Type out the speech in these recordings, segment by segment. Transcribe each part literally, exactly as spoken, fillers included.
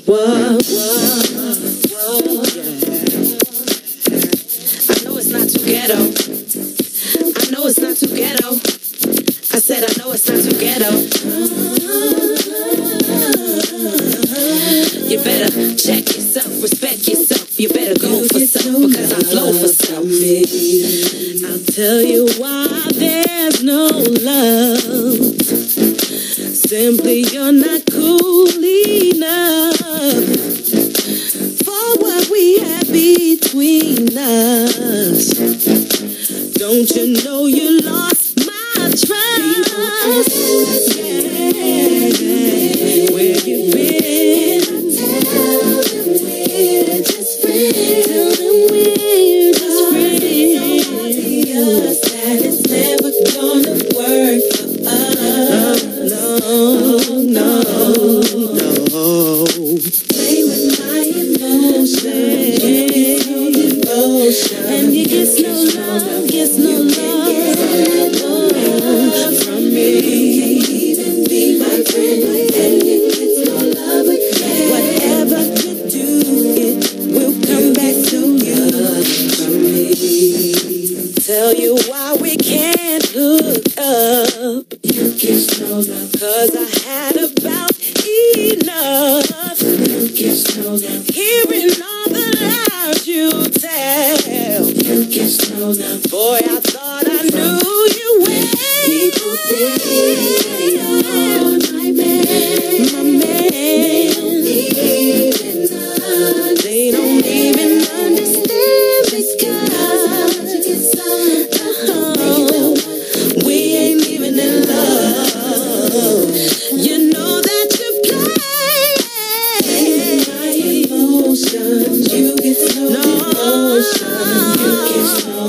What, what, what, yeah. I know it's not too ghetto. I know it's not too ghetto. I said I know it's not too ghetto. You better check yourself, respect yourself. You better go for some because I flow for some. I'll tell you why there's no love. Simply you're not cool enough for what we have between us. Don't you know you lost my trust? Yeah, where you been? Tell them we're just friends. Tell them we're just friends. That it's never gonna work for us. No, no, no. Play with my emotions. Emotion. And you get no love, get no love from me. You can't even be my friend, and you get no love again. Whatever you do, it will come back to you from me. Tell you why we can't hook up. You get no love, cause I had about enough. You get no love, hearing all the lies you tell. You get no love, boy, I thought I knew you well. People say you're my man, my man. They don't even understand because uh-huh, we ain't even in love. You know that you play my emotions. You get no, no emotion. You get no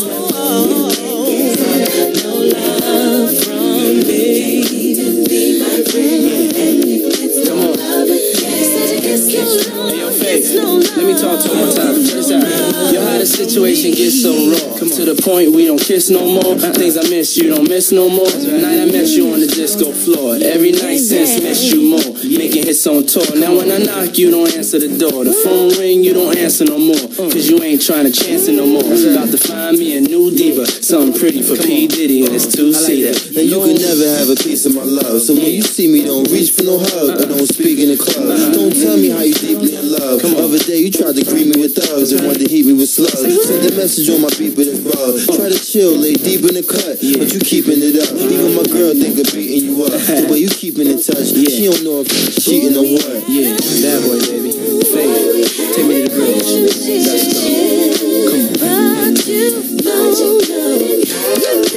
love, no love from me. Even be my friend, and you get no love again. Hey, yo, Faith, let me talk to you one time. Check out. Yo, how the situation gets so raw. Come to the point we don't kiss no more. Things I miss you don't miss no more. Night I met you on the disco floor. Every night since miss you more. Making hits on tour. Now when I knock, you don't answer the door. The phone ring, you don't answer no more. Cause you ain't trying to chance it no more. About to find me a new diva. Something pretty for P. Diddy and it's two-seater. And you can never have a piece of my love. So when you see me, don't reach for no hug. Or don't speak in the club. Don't tell me how you deeply in love. The other day you tried to greet me with thugs and wanted to heat me with slugs. Send a message on my beeper that's bug. Try to chill, lay deep in the cut, but you keeping it up. Even my girl think of beating you up. The way you keeping in touch, she don't know if you're cheating or what. Yeah, that boy, baby. Faith, take me to the bridge. Let's go. Come on.